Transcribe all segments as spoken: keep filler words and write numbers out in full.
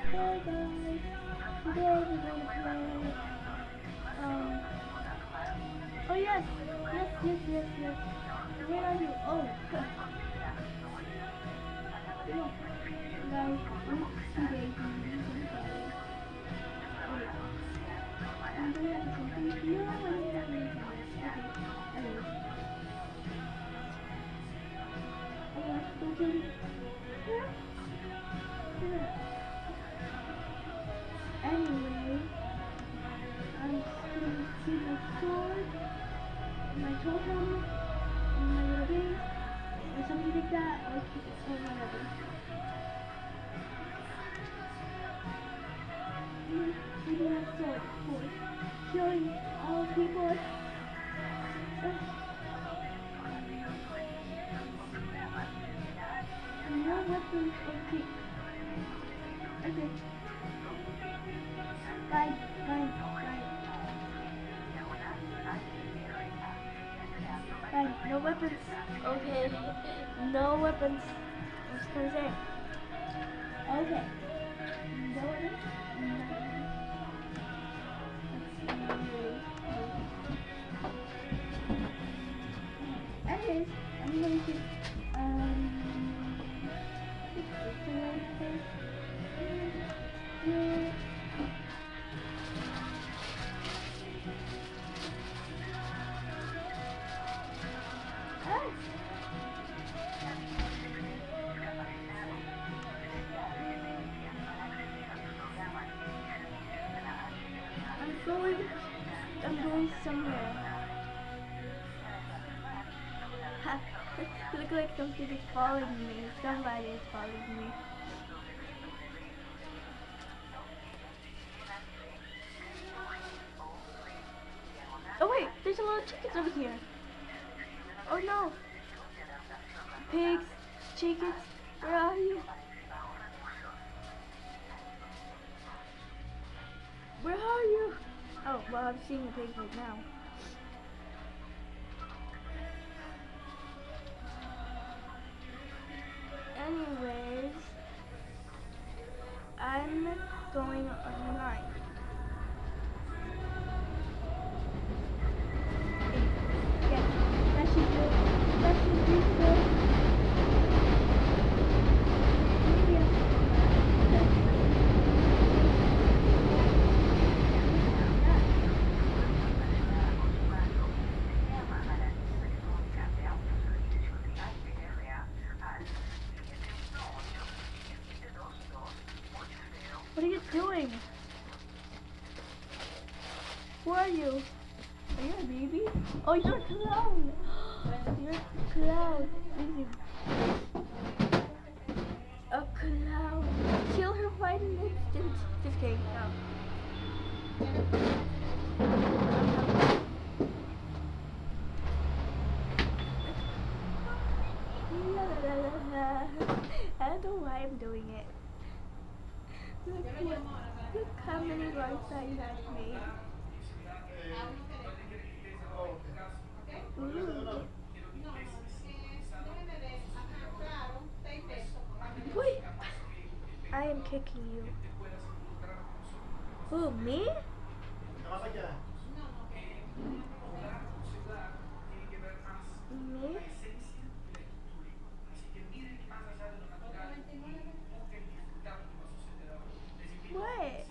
Hey guys, today we're going to play, um, oh yes, yes, yes, yes, yes, where are you? Oh, yeah, guys, oopsie daisy, I'm sorry. Wait, I'm doing it something, no, I didn't have anything. Okay, anyways, I have to go to, yeah, yeah. Anyway, I'm just gonna see my sword, my totem, and my little base, or something like that, or, or whatever. Mm, we do have sword, of course. Killing all people. Uh, no weapons or kicks. Okay. Guys, guys, guys. Guys, no weapons. Okay. No weapons. I'm just gonna say. Okay. No weapons. Anyways, I'm going to um fix this a little bit. Yeah. Ah. I'm going. I'm going somewhere. Look like something is following me. Somebody is following me. Oh wait, there's a lot of chickens over here. Oh no. Pigs, chickens, where are you? Where are you? Oh, well, I'm seeing a pig right now. Anyways, I'm going online. Yeah, that should do. That should do good. What are you doing? Who are you? Are you a baby? Oh, you're a clown! You're a clown. A clown. Kill her right in an instant. Just kidding. No. La, la, la, la. I don't know why I'm doing it. Look, look, look how many lights I have made. Ooh. Wait! I am kicking you. Who, me? Me? What?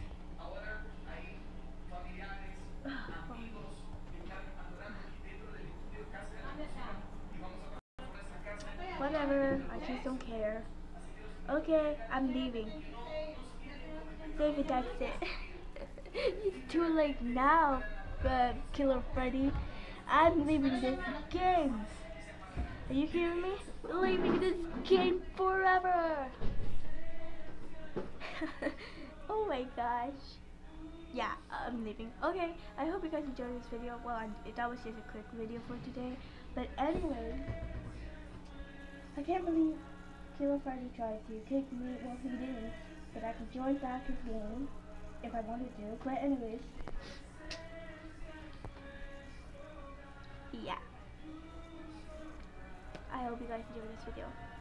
Whatever, I just don't care. Okay, I'm leaving. David, that's it. It's too late now, uh, Killer Freddy. I'm leaving this game. Are you hearing me? Leaving this game forever. Oh my gosh. Yeah, I'm leaving. Okay, I hope you guys enjoyed this video. Well, I, that was just a quick video for today. But anyway, I can't believe Killer Freddy tried to kick me. Well, he didn't. But I could join back his game if I wanted to. But anyways, yeah. I hope you guys enjoyed this video.